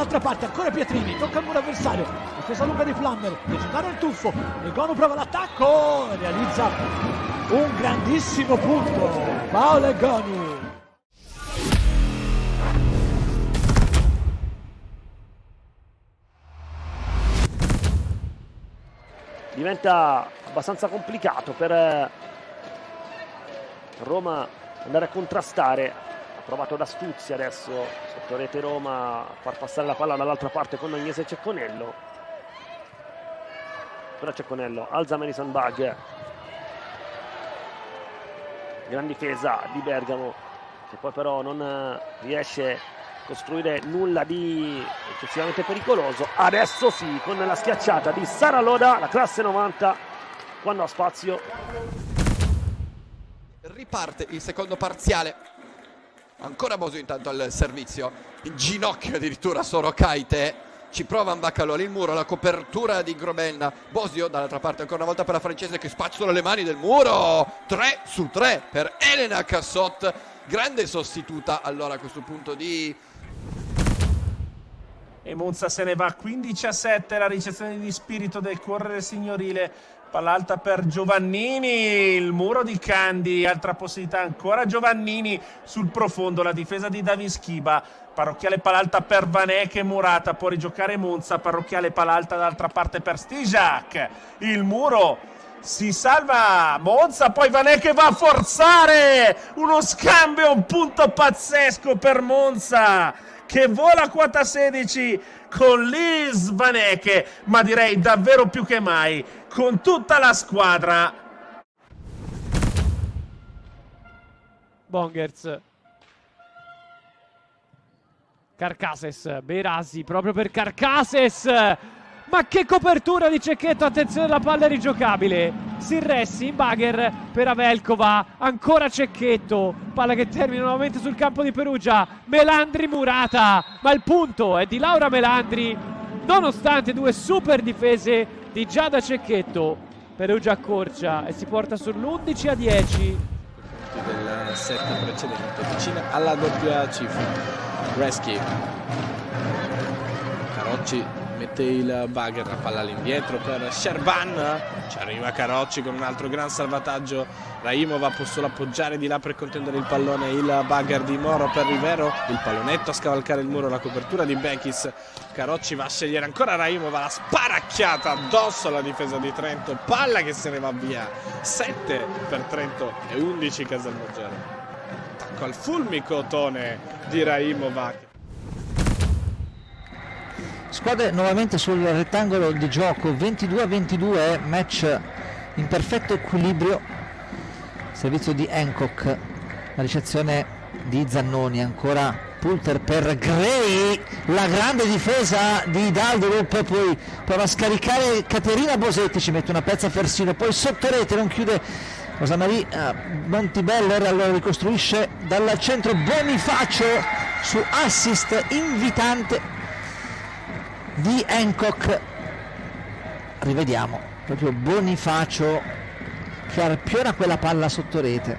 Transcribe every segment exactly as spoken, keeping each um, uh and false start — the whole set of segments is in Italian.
dall'altra parte, ancora Pietrini, tocca il muro avversario, difesa lunga di Plummer, recitare il tuffo, Egonu prova l'attacco, realizza un grandissimo punto, Paolo Egonu. Diventa abbastanza complicato per Roma andare a contrastare. Ha provato d'astuzia adesso sotto rete Roma a far passare la palla dall'altra parte con Agnese e Cecconello. Però Cecconello alza Madison Bug. Gran difesa di Bergamo, che poi però non riesce a costruire nulla di eccessivamente pericoloso. Adesso sì, con la schiacciata di Sara Loda, la classe novanta, quando ha spazio. Riparte il secondo parziale. Ancora Bosio intanto al servizio. In ginocchio addirittura Sorokaite. Ci prova Mbacaloli, il muro, la copertura di Grobelna. Bosio dall'altra parte ancora una volta per la francese che spazzola le mani del muro. tre su tre per Elena Cassot. Grande sostituta allora a questo punto di... E Monza se ne va quindici a sette, la ricezione di spirito del correre signorile. Palla alta per Giovannini, il muro di Candi, altra possibilità ancora Giovannini sul profondo, la difesa di Davin Schiba. Parrocchiale palla alta per Vanecke, Murata, può rigiocare Monza, Parrocchiale palla alta dall'altra parte per Stijak. Il muro, si salva Monza, poi Vanecke va a forzare, uno scambio, un punto pazzesco per Monza, che vola a quota sedici con Liz Vanecke, ma direi davvero più che mai con tutta la squadra. Bongers, Carcases, Berasi proprio per Carcases, ma che copertura di Cecchetto, attenzione, la palla è rigiocabile. Sirressi in bagger per Avelkova, ancora Cecchetto, palla che termina nuovamente sul campo di Perugia. Melandri Murata, ma il punto è di Laura Melandri nonostante due super difese di Giada Cecchetto. Perugia accorcia e si porta sull'undici a dieci del set precedente, vicina alla doppia cifra. Reschi, Carocci mette il bugger, la palla all'indietro per Sherban, ci arriva Carocci con un altro gran salvataggio. Raimova può solo appoggiare di là per contendere il pallone, il bugger di Moro per Rivero, il pallonetto a scavalcare il muro, la copertura di Bekis. Carocci va a scegliere ancora Raimova, la sparacchiata addosso alla difesa di Trento, palla che se ne va via. Sette per Trento e undici Casalmoggiore. Attacco al fulmicotone di Raimova. Squadre nuovamente sul rettangolo di gioco, ventidue a ventidue, match in perfetto equilibrio. Servizio di Hancock, la ricezione di Zannoni, ancora Pulter per Gray, la grande difesa di Dalderup, poi prova a scaricare Caterina Bosetti, ci mette una pezza Fersino, poi sotto rete non chiude Rosamarie uh, Montibeller, allora ricostruisce dal centro Bonifacio su assist invitante di Hancock. Rivediamo proprio Bonifacio che arpiona quella palla sotto rete.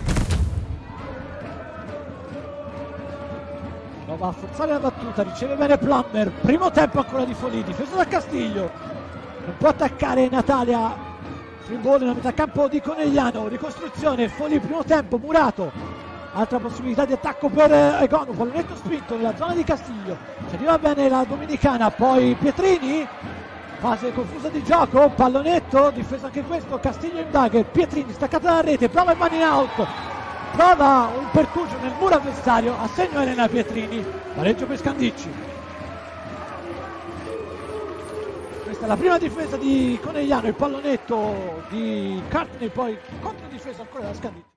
Va a forzare la battuta, riceve bene Plummer, primo tempo ancora di Folì, difesa da Castiglio, non può attaccare Natalia, Frimbolo nella metà campo di Conegliano, ricostruzione, Folì, primo tempo, Murato, altra possibilità di attacco per Egonu, pallonetto spinto nella zona di Castiglio, ci arriva bene la dominicana, poi Pietrini, fase confusa di gioco, pallonetto, difesa anche questo, Castiglio in dagger, Pietrini staccata dalla rete, prova il man in out, prova un pertugio nel muro avversario, assegno Elena Pietrini, pareggio per Scandicci. Questa è la prima difesa di Conegliano, il pallonetto di Cartney, poi contro difesa ancora da Scandicci.